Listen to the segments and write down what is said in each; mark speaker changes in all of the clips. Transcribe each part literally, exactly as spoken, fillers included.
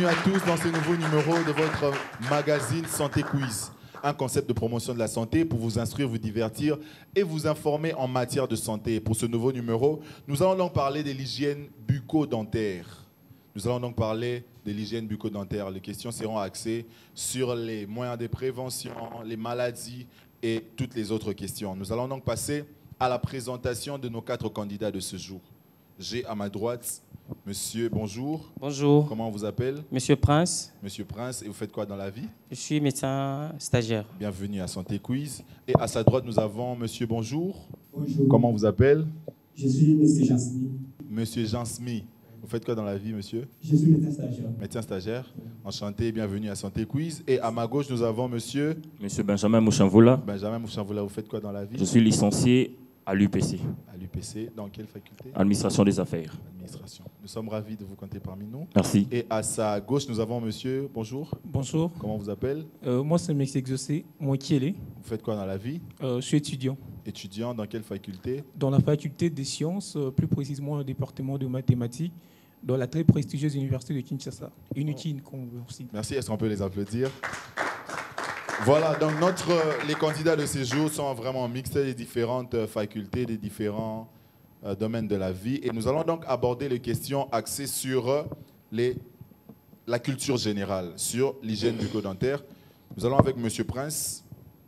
Speaker 1: Bienvenue à tous dans ce nouveau numéro de votre magazine Santé Quiz. Un concept de promotion de la santé pour vous instruire, vous divertir et vous informer en matière de santé. Pour ce nouveau numéro, nous allons donc parler de l'hygiène bucco-dentaire. Nous allons donc parler de l'hygiène bucco-dentaire. Les questions seront axées sur les moyens de prévention, les maladies et toutes les autres questions. Nous allons donc passer à la présentation de nos quatre candidats de ce jour. J'ai à ma droite Monsieur, bonjour.
Speaker 2: Bonjour.
Speaker 1: Comment on vous appelle?
Speaker 2: Monsieur Prince.
Speaker 1: Monsieur Prince, et vous faites quoi dans la vie?
Speaker 2: Je suis médecin stagiaire.
Speaker 1: Bienvenue à Santé Quiz. Et à sa droite, nous avons Monsieur, bonjour.
Speaker 3: Bonjour.
Speaker 1: Comment on vous appelle?
Speaker 3: Je suis Monsieur Jean Smith.
Speaker 1: Monsieur Jean Smith. Vous faites quoi dans la vie, monsieur?
Speaker 3: Je suis médecin stagiaire.
Speaker 1: Médecin stagiaire. Enchanté, bienvenue à Santé Quiz. Et à ma gauche, nous avons Monsieur...
Speaker 4: Monsieur Benjamin Mouchanvoula.
Speaker 1: Benjamin Mouchanvoula, vous faites quoi dans la vie?
Speaker 4: Je suis licencié à l'U P C.
Speaker 1: À l'U P C, dans quelle faculté?
Speaker 4: Administration des affaires.
Speaker 1: Administration. Nous sommes ravis de vous compter parmi nous.
Speaker 4: Merci.
Speaker 1: Et à sa gauche, nous avons Monsieur, bonjour.
Speaker 5: Bonjour.
Speaker 1: Comment on vous appelle?
Speaker 5: Euh, moi, c'est Mexi Exaucé, moi qui est.
Speaker 1: Vous faites quoi dans la vie?
Speaker 5: Euh, je suis étudiant
Speaker 1: Étudiant dans quelle faculté?
Speaker 5: dans la faculté des sciences, euh, plus précisément au département de mathématiques, dans la très prestigieuse université de Kinshasa. Inutile qu'on veut aussi.
Speaker 1: Merci, est-ce qu'on peut les applaudir? Voilà, donc notre, les candidats de ces jours sont vraiment mixtes des différentes facultés, des différents euh, domaines de la vie. Et nous allons donc aborder les questions axées sur euh, les, la culture générale, sur l'hygiène bucco-dentaire. Nous allons avec Monsieur Prince.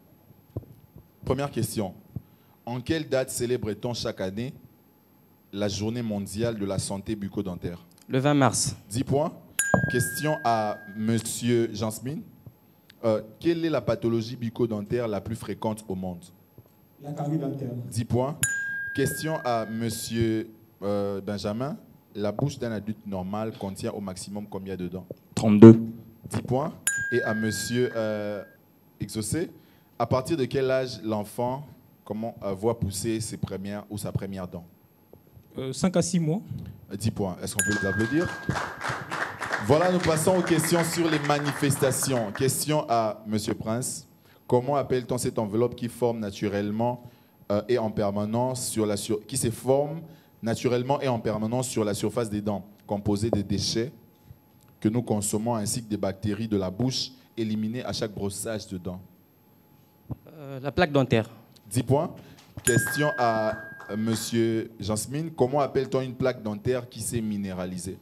Speaker 1: Première question. En quelle date célèbre-t-on chaque année la journée mondiale de la santé bucco-dentaire?
Speaker 2: Le vingt mars.
Speaker 1: dix points. Question à Monsieur Jean Smith. Euh, quelle est la pathologie bucco-dentaire la plus fréquente au monde?
Speaker 3: La carie dentaire.
Speaker 1: dix points. Question à Monsieur euh, Benjamin. La bouche d'un adulte normal contient au maximum combien de dents?
Speaker 4: trente-deux.
Speaker 1: dix points. Et à Monsieur euh, Exaucé. À partir de quel âge l'enfant comment, euh, voit pousser ses premières ou sa première dent?
Speaker 5: Euh, cinq à six mois.
Speaker 1: dix points. Est-ce qu'on peut les applaudir? Voilà, nous passons aux questions sur les manifestations. Question à Monsieur Prince. Comment appelle-t-on cette enveloppe qui forme naturellement euh, et en permanence sur la sur... qui se forme naturellement et en permanence sur la surface des dents, composée de déchets que nous consommons ainsi que des bactéries de la bouche éliminées à chaque brossage de dents?
Speaker 2: Euh, la plaque dentaire.
Speaker 1: dix points. Question à euh, Monsieur Jasmine. Comment appelle-t-on une plaque dentaire qui s'est minéralisée?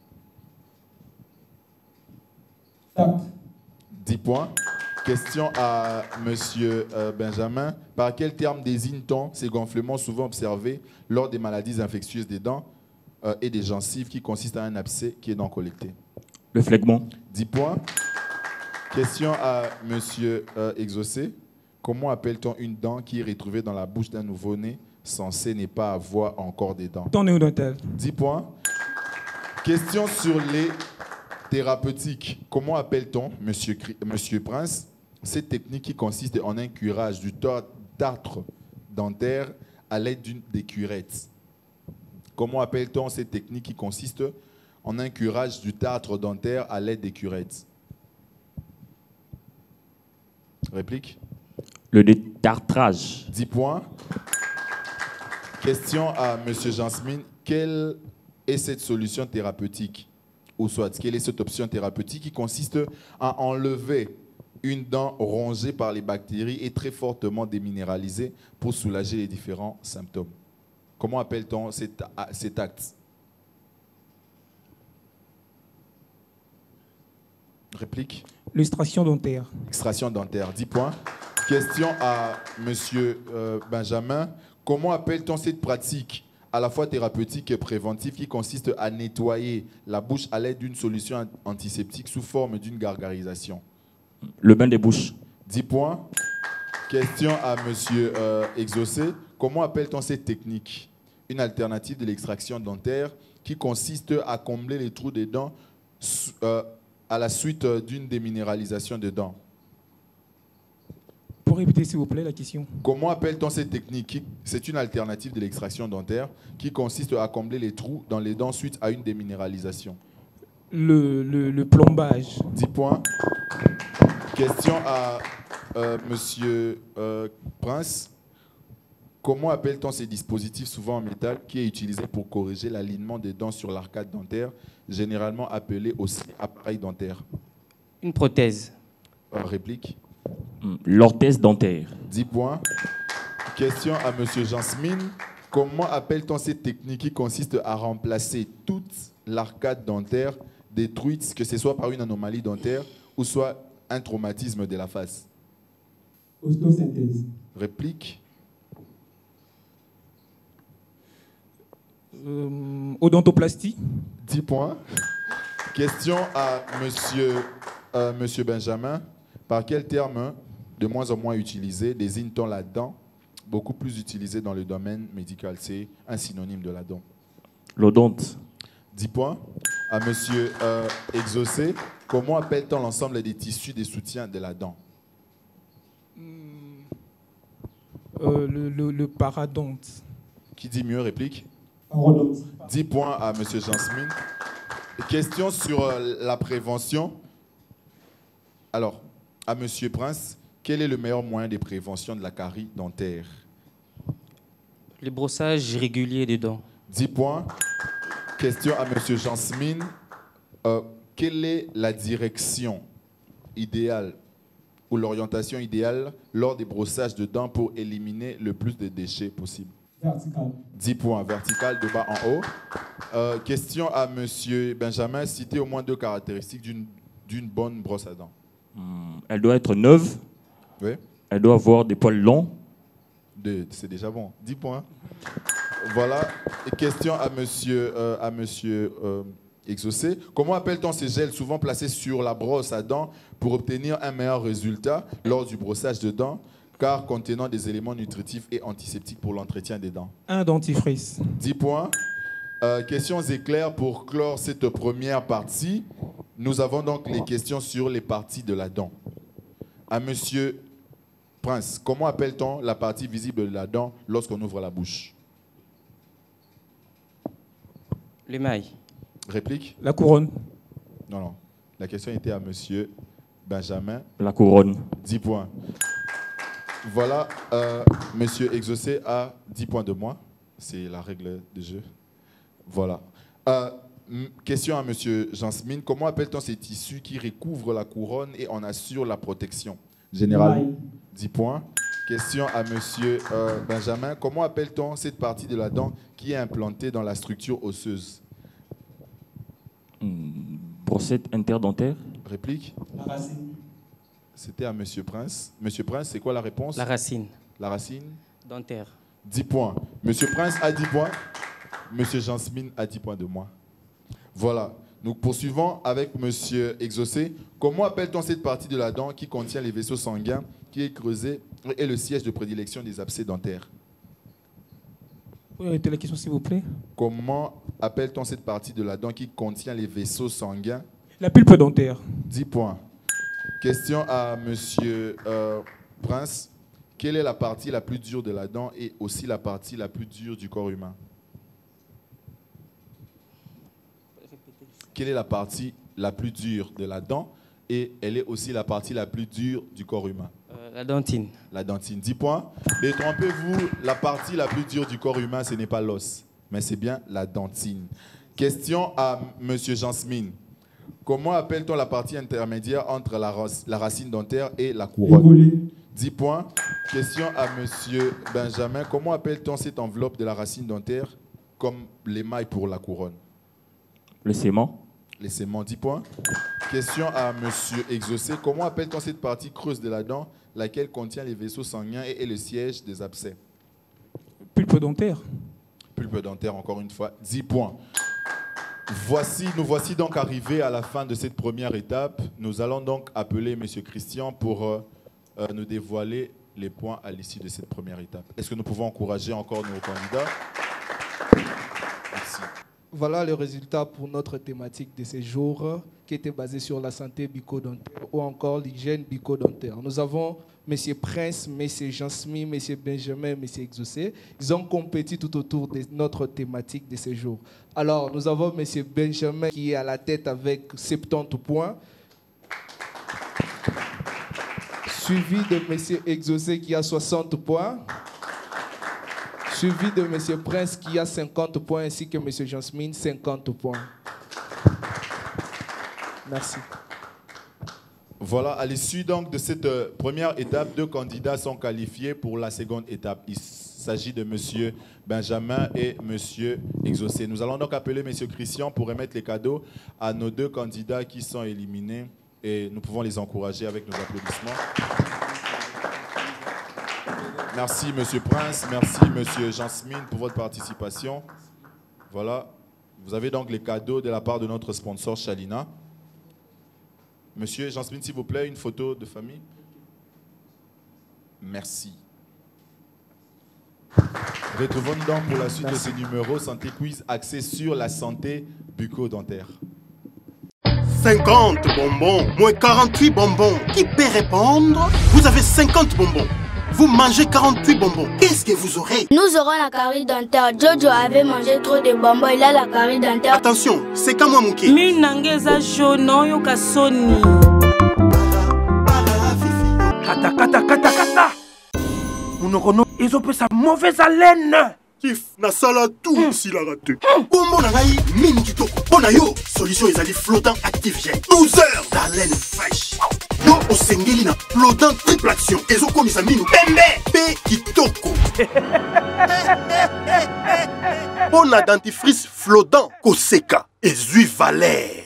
Speaker 1: dix points. Question à Monsieur euh, Benjamin. Par quel terme désigne-t-on ces gonflements souvent observés lors des maladies infectieuses des dents euh, et des gencives qui consistent à un abcès qui est donc collecté?
Speaker 4: Le phlegmon.
Speaker 1: dix points. Question à Monsieur euh, Exaucé. Comment appelle-t-on une dent qui est retrouvée dans la bouche d'un nouveau-né censé ne pas avoir encore des dents?
Speaker 5: Ton néodontal.
Speaker 1: dix points. Question sur les thérapeutiques. Comment appelle-t-on, monsieur, monsieur Prince, cette technique qui consiste en un curage du tartre dentaire à l'aide d'une des curettes? Comment appelle-t-on cette technique qui consiste en un curage du tartre dentaire à l'aide des curettes? Réplique?
Speaker 4: Le détartrage.
Speaker 1: dix points. Question à monsieur Jasmine. Quelle est cette solution thérapeutique? Ou soit, quelle est cette option thérapeutique qui consiste à enlever une dent rongée par les bactéries et très fortement déminéralisée pour soulager les différents symptômes? Comment appelle-t-on cet, cet acte? Réplique?
Speaker 5: L'extraction dentaire.
Speaker 1: Extraction dentaire, dix points. Question à Monsieur euh, Benjamin. Comment appelle-t-on cette pratique à la fois thérapeutique et préventive qui consiste à nettoyer la bouche à l'aide d'une solution antiseptique sous forme d'une gargarisation?
Speaker 4: Le bain des bouches.
Speaker 1: dix points. Question à Monsieur euh, Exaucé. Comment appelle-t-on cette technique? Une alternative de l'extraction dentaire qui consiste à combler les trous des dents euh, à la suite d'une déminéralisation des dents.
Speaker 5: Pour répéter, s'il vous plaît, la question.
Speaker 1: Comment appelle-t-on cette technique? C'est une alternative de l'extraction dentaire qui consiste à combler les trous dans les dents suite à une déminéralisation.
Speaker 5: Le, le, le plombage.
Speaker 1: dix points. Question à euh, Monsieur euh, Prince. Comment appelle-t-on ces dispositifs souvent en métal qui est utilisé pour corriger l'alignement des dents sur l'arcade dentaire, généralement appelé aussi appareil dentaire?
Speaker 2: Une prothèse.
Speaker 1: Euh, réplique.
Speaker 4: Hmm, L'orthèse dentaire.
Speaker 1: dix points. Question à M. Jasmine. Comment appelle-t-on cette technique qui consiste à remplacer toute l'arcade dentaire détruite, que ce soit par une anomalie dentaire ou soit un traumatisme de la face?
Speaker 3: Ostosynthèse.
Speaker 1: Réplique.
Speaker 5: Euh, odontoplastie.
Speaker 1: dix points. Question à monsieur, euh, monsieur Benjamin. Par quel terme, de moins en moins utilisé, désigne-t-on la dent, beaucoup plus utilisé dans le domaine médical? C'est un synonyme de la dent.
Speaker 4: L'odonte.
Speaker 1: dix points. À monsieur euh, Exaucé. Comment appelle-t-on l'ensemble des tissus des soutiens de la dent?
Speaker 5: Euh, le, le, le paradonte.
Speaker 1: Qui dit mieux, réplique?
Speaker 3: Parodonte.
Speaker 1: dix points à monsieur Jasmine. Question sur euh, la prévention. Alors, à monsieur Prince, quel est le meilleur moyen de prévention de la carie dentaire?
Speaker 2: Le brossage régulier des dents.
Speaker 1: dix points. Question à monsieur Jasmine. Euh, quelle est la direction idéale ou l'orientation idéale lors des brossages de dents pour éliminer le plus de déchets possible?
Speaker 3: Vertical.
Speaker 1: dix points, vertical de bas en haut. Euh, question à monsieur Benjamin. Citez au moins deux caractéristiques d'une d'une bonne brosse à dents.
Speaker 4: Hmm, Elle doit être neuve.
Speaker 1: Oui,
Speaker 4: Elle doit avoir des poils longs.
Speaker 1: deux, c'est déjà bon. dix points. Voilà. Et question à monsieur, euh, à monsieur euh, Exaucé. Comment appelle-t-on ces gels souvent placés sur la brosse à dents pour obtenir un meilleur résultat lors du brossage de dents, car contenant des éléments nutritifs et antiseptiques pour l'entretien des dents?
Speaker 5: Un dentifrice.
Speaker 1: dix points. Euh, questions éclairs pour clore cette première partie. Nous avons donc les questions sur les parties de la dent. À monsieur Prince, comment appelle-t-on la partie visible de la dent lorsqu'on ouvre la bouche?
Speaker 2: L'émail.
Speaker 1: Réplique?
Speaker 5: La couronne.
Speaker 1: Non, non. La question était à monsieur Benjamin.
Speaker 4: La couronne.
Speaker 1: dix points. Voilà, euh, monsieur Exaucé a dix points de moins. C'est la règle du jeu. Voilà. Euh, m- question à monsieur Jasmine. Comment appelle-t-on ces tissus qui recouvrent la couronne et en assurent la protection? Général.
Speaker 3: Émail.
Speaker 1: dix points. Question à monsieur euh, Benjamin. Comment appelle-t-on cette partie de la dent qui est implantée dans la structure osseuse?
Speaker 4: Hmm, Brossette interdentaire.
Speaker 1: Réplique?
Speaker 3: La racine.
Speaker 1: C'était à monsieur Prince. Monsieur Prince, c'est quoi la réponse?
Speaker 2: La racine.
Speaker 1: La racine?
Speaker 2: Dentaire.
Speaker 1: dix points. Monsieur Prince a dix points. Monsieur Jasmine a dix points de moins. Voilà. Nous poursuivons avec monsieur Exaucé. Comment appelle-t-on cette partie de la dent qui contient les vaisseaux sanguins, qui est creusé et le siège de prédilection des abcès dentaires?
Speaker 5: Vous pouvez arrêter la question, s'il vous plaît?
Speaker 1: Comment appelle-t-on cette partie de la dent qui contient les vaisseaux sanguins?
Speaker 5: La pulpe dentaire.
Speaker 1: dix points. Question à monsieur euh, Prince. Quelle est la partie la plus dure de la dent et aussi la partie la plus dure du corps humain? Quelle est la partie la plus dure de la dent et elle est aussi la partie la plus dure du corps humain?
Speaker 2: Euh, la dentine.
Speaker 1: La dentine. dix points. Détrompez-vous, la partie la plus dure du corps humain, ce n'est pas l'os, mais c'est bien la dentine. Question à monsieur Jasmine. Comment appelle-t-on la partie intermédiaire entre la, rac- la racine dentaire et la couronne?
Speaker 3: Évolé.
Speaker 1: dix points. Question à monsieur Benjamin. Comment appelle-t-on cette enveloppe de la racine dentaire comme l'émail pour la couronne?
Speaker 4: Le sément.
Speaker 1: Les séments, dix points. Question à monsieur Exaucé. Comment appelle-t-on cette partie creuse de la dent, laquelle contient les vaisseaux sanguins et est le siège des abcès?
Speaker 5: Pulpe dentaire.
Speaker 1: Pulpe dentaire, encore une fois, dix points. Voici, nous voici donc arrivés à la fin de cette première étape. Nous allons donc appeler monsieur Christian pour euh, euh, nous dévoiler les points à l'issue de cette première étape. Est-ce que nous pouvons encourager encore nos candidats? Merci.
Speaker 6: Voilà le résultat pour notre thématique de ce jour qui était basée sur la santé bucco-dentaire ou encore l'hygiène bucco-dentaire. Nous avons M. Prince, M. Jasmine, M. Benjamin, M. Exaucé. Ils ont compétit tout autour de notre thématique de ce jour. Alors, nous avons M. Benjamin qui est à la tête avec soixante-dix points, suivi de M. Exaucé qui a soixante points. Suivi de M. Prince qui a cinquante points ainsi que M. Jasmine, cinquante points. Merci.
Speaker 1: Voilà, à l'issue donc de cette euh, première étape, deux candidats sont qualifiés pour la seconde étape. Il s'agit de M. Benjamin et M. Exaucé. Nous allons donc appeler M. Christian pour remettre les cadeaux à nos deux candidats qui sont éliminés et nous pouvons les encourager avec nos applaudissements. Merci M. Prince, merci M. Jasmine pour votre participation. Voilà, vous avez donc les cadeaux de la part de notre sponsor Chalina. Monsieur Jasmine, s'il vous plaît, une photo de famille. Merci. Retrouvons-nous donc pour la suite Merci. de ce numéro Santé Quiz axé sur la santé bucco-dentaire.
Speaker 7: cinquante bonbons, moins quarante-huit bonbons. Qui peut répondre? Vous avez cinquante bonbons. Vous mangez quarante-huit bonbons. Qu'est-ce que vous aurez?
Speaker 8: Nous aurons la carie dentaire. Jojo avait mangé trop de bonbons. Il a la carie dentaire.
Speaker 7: Attention, c'est comme moi Mouké.
Speaker 9: Minangeza jono yoka soni.
Speaker 7: Kata kata kata kata. Munokono, ils ont sa mauvaise haleine. Kif, na sala tout s'il a raté. Bonbon nangai, mine kitoko. Bonayo, solution ils allaient flottant actif gel. douze heures d'haleine fraîche. Yo au sengeli na flottant triple action. Ezo komi sa minu. Pembe, pe kitoko. Bona dentifrice flottant Koseka. Ezui Valère.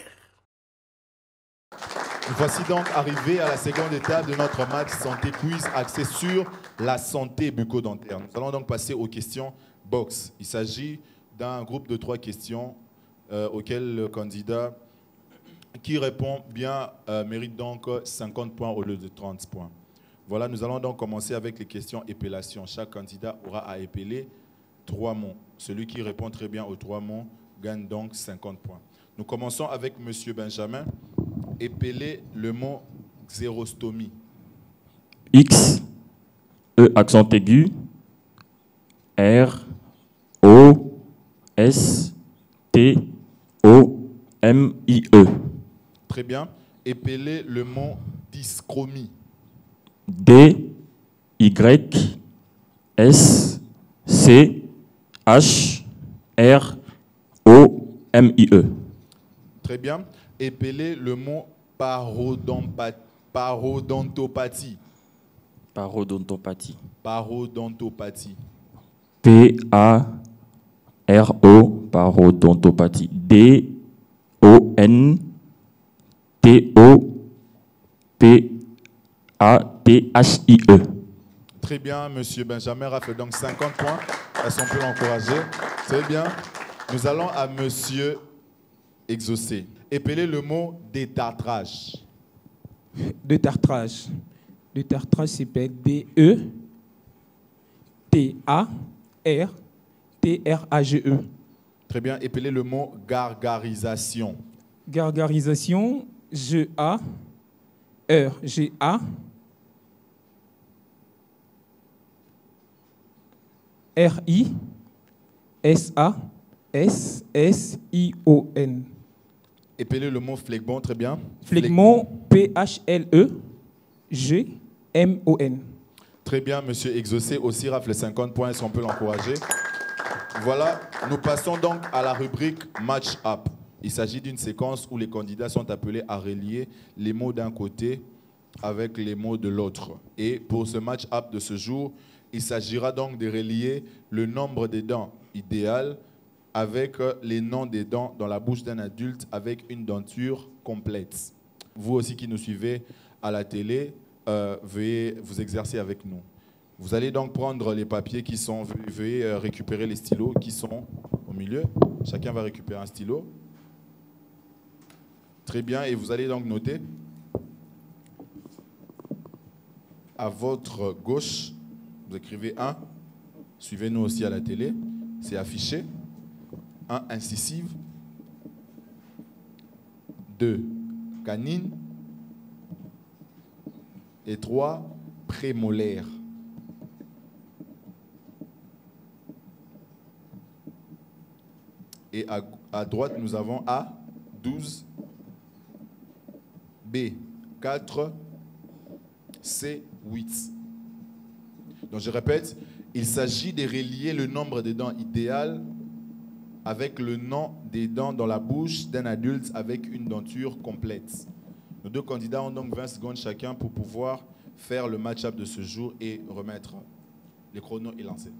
Speaker 1: Nous voici donc arrivés à la seconde étape de notre match Santé Quiz axé sur la santé bucco-dentaire. Nous allons donc passer aux questions box. Il s'agit d'un groupe de trois questions euh, auxquelles le candidat qui répond bien euh, mérite donc cinquante points au lieu de trente points. Voilà, nous allons donc commencer avec les questions épellation. Chaque candidat aura à épeler trois mots. Celui qui répond très bien aux trois mots gagne donc cinquante points. Nous commençons avec M. Benjamin. Épeler le mot xérostomie.
Speaker 4: X, E accent aigu, R, O, S, T, O, M, I, E.
Speaker 1: Très bien. Épeler le mot dyschromie.
Speaker 4: D, Y, S, C, H, R, O, M, I, E.
Speaker 1: Très bien. Épeler le mot parodontopathie.
Speaker 4: Parodontopathie.
Speaker 1: Parodontopathie.
Speaker 4: P A R O, parodontopathie. D O N T O P A T H I E.
Speaker 1: Très bien, Monsieur Benjamin rafle donc cinquante points. Est-ce qu'on peut l'encourager? Très bien. Nous allons à Monsieur Exaucé. Épeler le mot détartrage.
Speaker 5: Détartrage. Détartrage s'appelle D E T A R T R A G E.
Speaker 1: Très bien. Épeler le mot gargarisation.
Speaker 5: Gargarisation, G A R G A R I S A S S I O N.
Speaker 1: Épeler le mot phlegmon, très bien.
Speaker 5: Phlegmon, P H L E G M O N.
Speaker 1: Très bien, Monsieur Exaucé aussi rafle cinquante points, est-ce qu'on peut l'encourager? Voilà, nous passons donc à la rubrique Match Up. Il s'agit d'une séquence où les candidats sont appelés à relier les mots d'un côté avec les mots de l'autre. Et pour ce Match Up de ce jour, il s'agira donc de relier le nombre des dents idéal avec les noms des dents dans la bouche d'un adulte avec une denture complète. Vous aussi qui nous suivez à la télé, euh, veuillez vous exercer avec nous. Vous allez donc prendre les papiers qui sont, veuillez récupérer les stylos qui sont au milieu. Chacun va récupérer un stylo. Très bien, et vous allez donc noter. À votre gauche, vous écrivez un. Suivez-nous aussi à la télé, c'est affiché. un, incisive. deux, canine. Et trois, prémolaire. Et à, à droite, nous avons A, douze. B, quatre. C, huit. Donc je répète, il s'agit de relier le nombre de dents idéal avec le nom des dents dans la bouche d'un adulte avec une denture complète. Nos deux candidats ont donc vingt secondes chacun pour pouvoir faire le match-up de ce jour et remettre. Le chrono est lancé.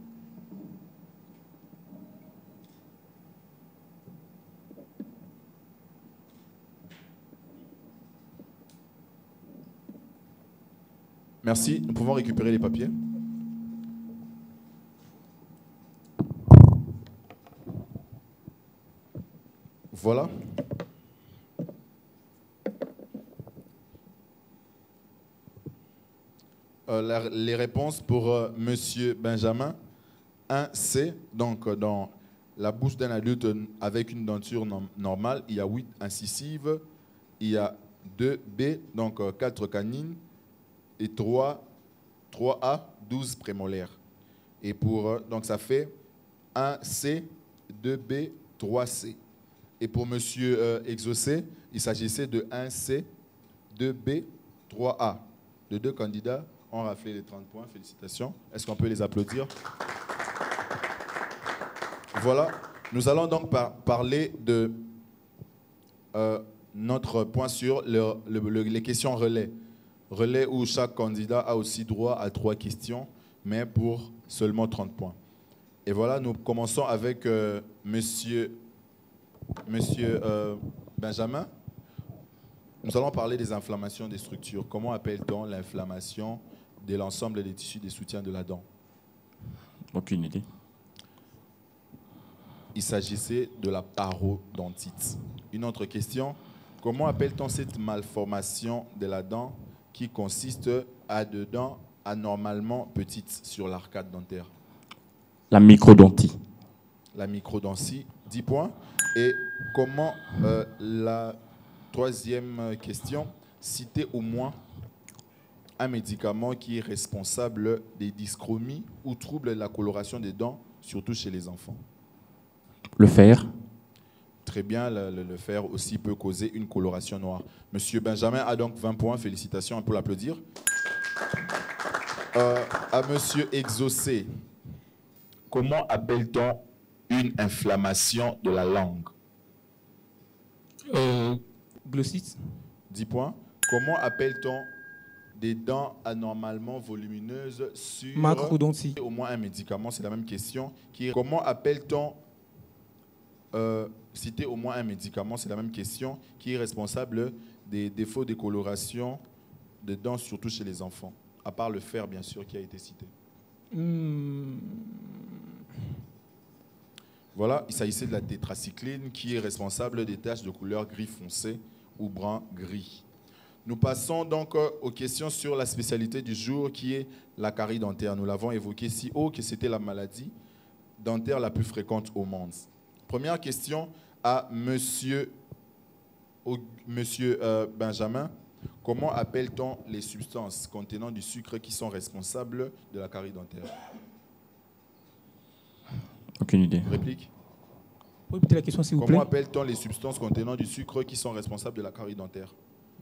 Speaker 1: Merci. Nous pouvons récupérer les papiers. Voilà. Euh, la- les réponses pour euh, Monsieur Benjamin. un C, donc euh, dans la bouche d'un adulte avec une denture nom- normale, il y a huit incisives, il y a deux B, donc euh, quatre canines, et trois, trois A, douze prémolaires. Et pour, euh, donc ça fait un C, deux B, trois C. Et pour Monsieur euh, Exaucé, il s'agissait de un C, deux B, trois A. Les deux candidats ont raflé les trente points. Félicitations. Est-ce qu'on peut les applaudir? Voilà. Nous allons donc par- parler de euh, notre point sur le- le- le- les questions relais. Relais où chaque candidat a aussi droit à trois questions, mais pour seulement trente points. Et voilà, nous commençons avec euh, Monsieur, Monsieur euh, Benjamin. Nous allons parler des inflammations des structures. Comment appelle-t-on l'inflammation de l'ensemble des tissus des soutiens de la dent?
Speaker 4: Aucune idée.
Speaker 1: Il s'agissait de la parodontite. Une autre question. Comment appelle-t-on cette malformation de la dent qui consiste à deux dents anormalement petites sur l'arcade dentaire?
Speaker 4: La microdontie.
Speaker 1: La microdontie, dix points. Et comment, euh, la troisième question, citer au moins un médicament qui est responsable des dyschromies ou troubles de la coloration des dents, surtout chez les enfants?
Speaker 4: Le fer.
Speaker 1: Très bien, le, le- le fer aussi peut causer une coloration noire. Monsieur Benjamin a donc vingt points, félicitations, on peut l'applaudir. Euh, à Monsieur Exaucé, comment appelle-t-on une inflammation de la langue?
Speaker 5: Euh, glossite.
Speaker 1: dix points. Comment appelle-t-on des dents anormalement volumineuses sur...
Speaker 5: Macrodontie.
Speaker 1: Au moins un médicament, c'est la même question. Qui est- Comment appelle-t-on... Euh, citer au moins un médicament, c'est la même question, qui est responsable des défauts de coloration de dents, surtout chez les enfants, à part le fer, bien sûr, qui a été cité.
Speaker 5: Hmm,
Speaker 1: Voilà, il s'agissait de la tétracycline, qui est responsable des taches de couleur gris foncé ou brun-gris. Nous passons donc euh, aux questions sur la spécialité du jour, qui est la carie dentaire. Nous l'avons évoqué si haut que c'était la maladie dentaire la plus fréquente au monde. Première question à Monsieur, au- monsieur euh, Benjamin. Comment appelle-t-on les substances contenant du sucre qui sont responsables de la carie dentaire?
Speaker 4: Aucune idée.
Speaker 1: Réplique.
Speaker 5: Vous pouvez répéter la question, s'il vous plaît?
Speaker 1: Comment appelle-t-on les substances contenant du sucre qui sont responsables de la carie dentaire?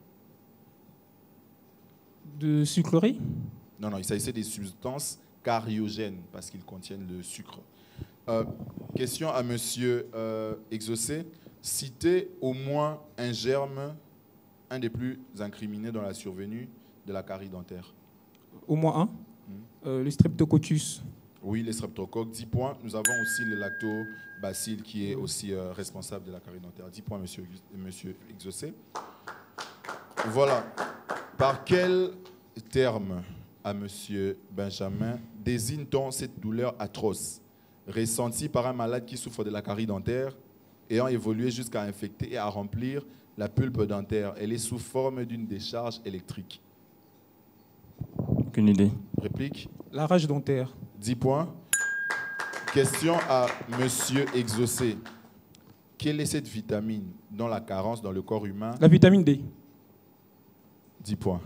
Speaker 5: De sucrerie?
Speaker 1: Non, non, il s'agissait des substances cariogènes parce qu'ils contiennent le sucre. Euh, question à Monsieur euh, Exaucé. Citez au moins un germe, un des plus incriminés dans la survenue de la carie dentaire.
Speaker 5: Au moins un. Euh, le streptococcus.
Speaker 1: Oui, les streptocoques, dix points. Nous avons aussi le lactobacille qui est aussi euh, responsable de la carie dentaire. dix points, Monsieur, monsieur Exaucé. Voilà. Par quel terme, à Monsieur Benjamin, désigne-t-on cette douleur atroce ressentie par un malade qui souffre de la carie dentaire, ayant évolué jusqu'à infecter et à remplir la pulpe dentaire? Elle est sous forme d'une décharge électrique.
Speaker 4: Aucune idée.
Speaker 1: Réplique.
Speaker 5: La rage dentaire.
Speaker 1: dix points. Question à Monsieur Exaucé. Quelle est cette vitamine dont la carence dans le corps humain?
Speaker 5: La vitamine D.
Speaker 1: dix points.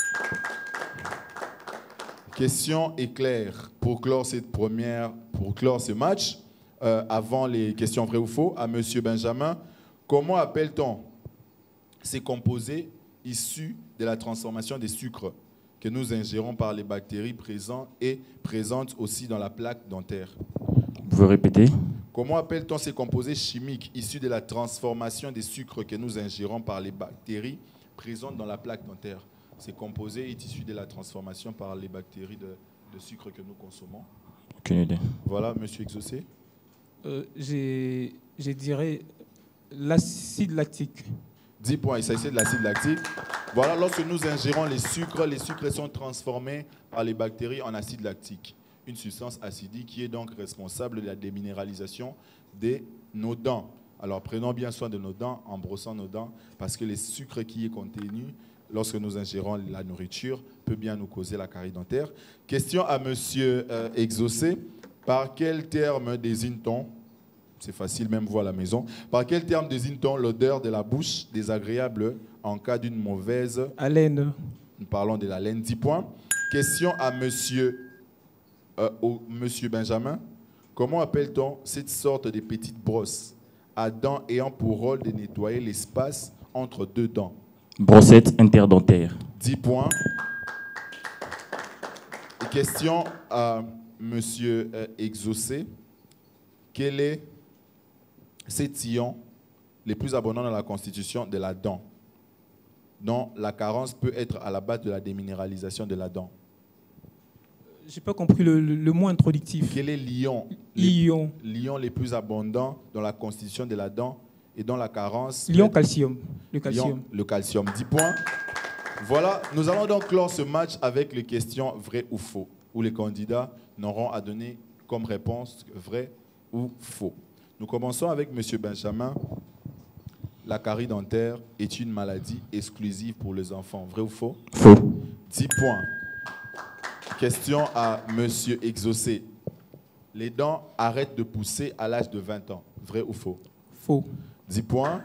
Speaker 1: Question éclair pour clore cette première, pour clore ce match, euh, avant les questions vrai ou faux, à Monsieur Benjamin. Comment appelle-t-on ces composés issus de la transformation des sucres que nous ingérons par les bactéries présentes et présentes aussi dans la plaque dentaire.
Speaker 4: Vous pouvez répéter?
Speaker 1: Comment appelle-t-on ces composés chimiques issus de la transformation des sucres que nous ingérons par les bactéries présentes dans la plaque dentaire? Ces composés sont issus de la transformation par les bactéries de, de sucre que nous consommons.
Speaker 4: Aucune idée.
Speaker 1: Voilà, monsieur Exaucé.
Speaker 5: Euh, j'ai- Je dirais l'acide lactique.
Speaker 1: dix points, il s'agit de l'acide lactique. Voilà, lorsque nous ingérons les sucres, les sucres sont transformés par les bactéries en acide lactique, une substance acidique qui est donc responsable de la déminéralisation de nos dents. Alors prenons bien soin de nos dents en brossant nos dents parce que les sucres qui est contenu lorsque nous ingérons la nourriture peut bien nous causer la carie dentaire. Question à monsieur euh, Exaucé. Par quel terme désigne-t-on, c'est facile même vous à la maison, par quel terme désigne-t-on l'odeur de la bouche désagréable en cas d'une mauvaise
Speaker 5: haleine?
Speaker 1: Nous parlons de la laine. dix points. Question à monsieur, euh, au, monsieur Benjamin. Comment appelle-t-on cette sorte de petite brosse à dents ayant pour rôle de nettoyer l'espace entre deux dents?
Speaker 4: Brossette interdentaire.
Speaker 1: dix points. Et question à monsieur euh, Exaucé. Quel est ces sillons les plus abondants dans la constitution de la dent, dont la carence peut être à la base de la déminéralisation de la dent?
Speaker 5: J'ai pas compris le, le, le mot introductif.
Speaker 1: Quel est l'ion
Speaker 5: L'ion.
Speaker 1: les, l'ion les plus abondants dans la constitution de la dent et dont la carence...
Speaker 5: L'ion
Speaker 1: peut-
Speaker 5: calcium. Le calcium.
Speaker 1: L'ion- le calcium. dix points. Voilà, nous allons donc clore ce match avec les questions vrai ou faux, où les candidats n'auront à donner comme réponse vrai ou faux. Nous commençons avec M. Benjamin. La carie dentaire est une maladie exclusive pour les enfants. Vrai ou faux?
Speaker 4: Faux.
Speaker 1: dix points. Question à M. Exaucé. Les dents arrêtent de pousser à l'âge de vingt ans. Vrai ou faux?
Speaker 5: Faux.
Speaker 1: dix points.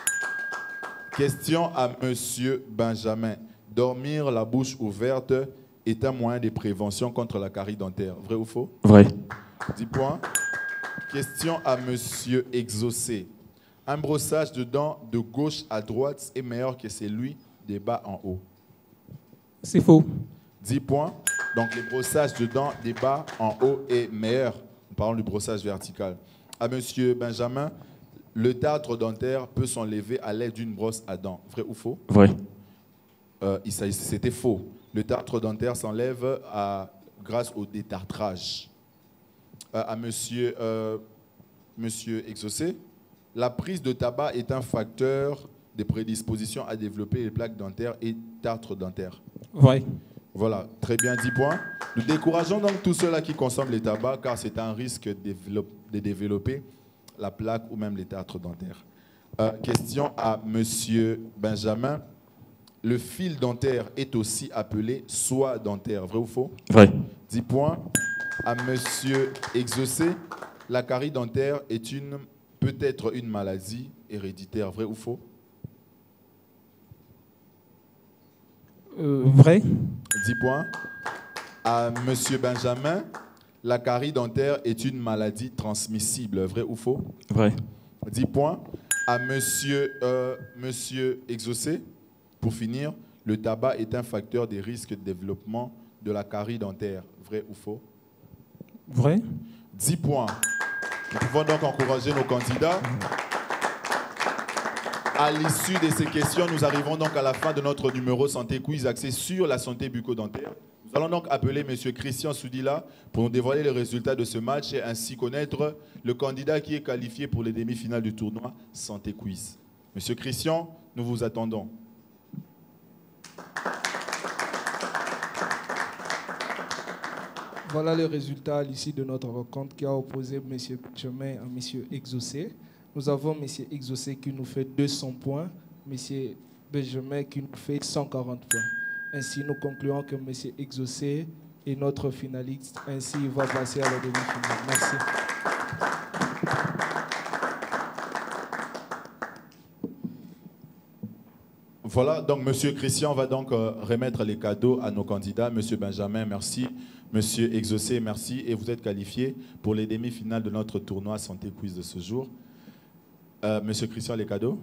Speaker 1: Question à M. Benjamin. Dormir la bouche ouverte est un moyen de prévention contre la carie dentaire. Vrai ou faux?
Speaker 4: Vrai.
Speaker 1: dix points. Question à M. Exaucé. Un brossage de dents de gauche à droite est meilleur que celui des bas en haut.
Speaker 5: C'est faux.
Speaker 1: dix points. Donc, le brossage de dents des bas en haut est meilleur. Nous parlons du brossage vertical. À M. Benjamin, le tartre dentaire peut s'enlever à l'aide d'une brosse à dents. Vrai ou faux?
Speaker 4: Vrai.
Speaker 1: Euh, il s'agit- C'était faux. Le tartre dentaire s'enlève à- grâce au détartrage. Euh, à monsieur, euh, monsieur Exaucé, la prise de tabac est un facteur de prédisposition à développer les plaques dentaires et tartre dentaire.
Speaker 5: Vrai.
Speaker 1: Voilà, très bien, dix points. Nous décourageons donc tous ceux-là qui consomment les tabacs car c'est un risque de, dévelop- de développer la plaque ou même les tartres dentaires. Euh, question à monsieur Benjamin. Le fil dentaire est aussi appelé soie dentaire. Vrai ou faux?
Speaker 4: Vrai.
Speaker 1: dix points. À monsieur Exaucé, la carie dentaire est une, peut être une maladie héréditaire. Vrai ou faux?
Speaker 5: Euh, vrai.
Speaker 1: dix points. À monsieur Benjamin, la carie dentaire est une maladie transmissible. Vrai ou faux?
Speaker 4: Vrai.
Speaker 1: dix points. À monsieur, euh, monsieur Exaucé, pour finir, le tabac est un facteur de risque de développement de la carie dentaire. Vrai ou faux?
Speaker 5: Vrai.
Speaker 1: dix points. Nous pouvons donc encourager nos candidats. À l'issue de ces questions, nous arrivons donc à la fin de notre numéro Santé Quiz axé sur la santé bucco-dentaire. Nous allons donc appeler M. Christian Soudila pour nous dévoiler les résultats de ce match et ainsi connaître le candidat qui est qualifié pour les demi-finales du tournoi Santé Quiz. M. Christian, nous vous attendons.
Speaker 6: Voilà le résultat à l'issue de notre rencontre qui a opposé M. Benjamin à M. Exaucé. Nous avons M. Exaucé qui nous fait deux cents points, M. Benjamin qui nous fait cent quarante points. Ainsi, nous concluons que M. Exaucé est notre finaliste. Ainsi, il va passer à la demi-finale. Merci.
Speaker 1: Voilà, donc M. Christian va donc euh, remettre les cadeaux à nos candidats. M. Benjamin, merci. M. Exaucé, merci. Et vous êtes qualifié pour les demi-finales de notre tournoi Santé Quiz de ce jour. Euh, M. Christian, les cadeaux.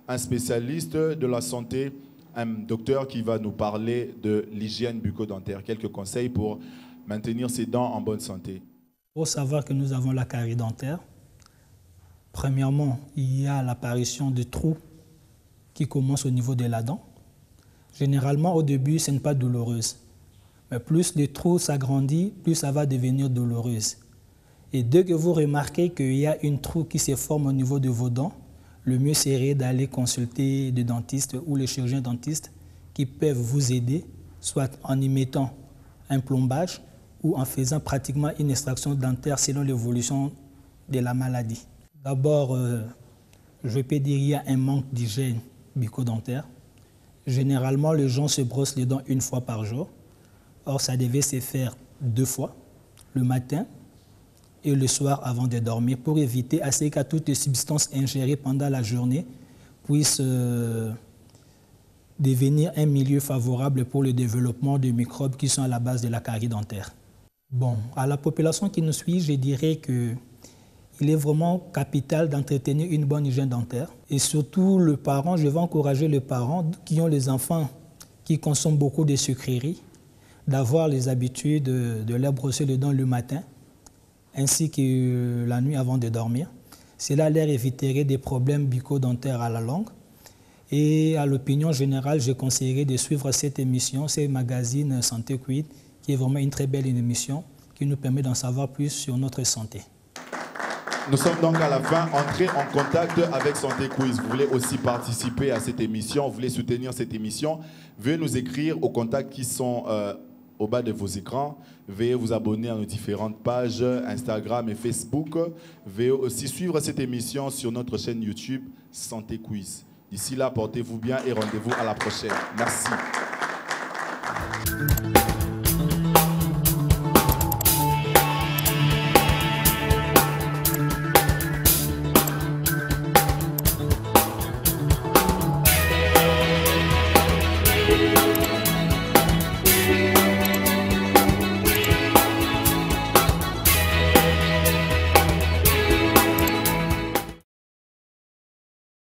Speaker 1: un spécialiste de la santé, un docteur qui va nous parler de l'hygiène bucco-dentaire. Quelques conseils pour maintenir ses dents en bonne santé.
Speaker 10: Il faut savoir que nous avons la carie dentaire. Premièrement, il y a l'apparition de trous qui commencent au niveau de la dent. Généralement, au début, ce n'est pas douloureux. Mais plus les trous s'agrandissent, plus ça va devenir douloureux. Et dès que vous remarquez qu'il y a une trou qui se forme au niveau de vos dents, le mieux serait d'aller consulter des dentistes ou les chirurgiens dentistes qui peuvent vous aider, soit en y mettant un plombage ou en faisant pratiquement une extraction dentaire selon l'évolution de la maladie. D'abord, euh, je peux dire qu'il y a un manque d'hygiène bucco-dentaire. Généralement, les gens se brossent les dents une fois par jour. Or, ça devait se faire deux fois, le matin et le soir avant de dormir, pour éviter à ce que toutes les substances ingérées pendant la journée puissent euh, devenir un milieu favorable pour le développement de microbes qui sont à la base de la carie dentaire. Bon, à la population qui nous suit, je dirais qu'il est vraiment capital d'entretenir une bonne hygiène dentaire. Et surtout, le parent, je vais encourager les parents qui ont les enfants qui consomment beaucoup de sucreries, d'avoir les habitudes de, de leur brosser les dents le matin, ainsi que la nuit avant de dormir. Cela leur éviterait des problèmes bucco-dentaires à la longue. Et à l'opinion générale, je conseillerais de suivre cette émission, ce magazine Santé Quid, qui est vraiment une très belle émission qui nous permet d'en savoir plus sur notre santé.
Speaker 1: Nous sommes donc à la fin. Entrez en contact avec Santé Quiz. Vous voulez aussi participer à cette émission, vous voulez soutenir cette émission, veuillez nous écrire aux contacts qui sont euh, au bas de vos écrans. Veuillez vous abonner à nos différentes pages Instagram et Facebook. Veuillez aussi suivre cette émission sur notre chaîne YouTube Santé Quiz. D'ici là, portez-vous bien et rendez-vous à la prochaine. Merci.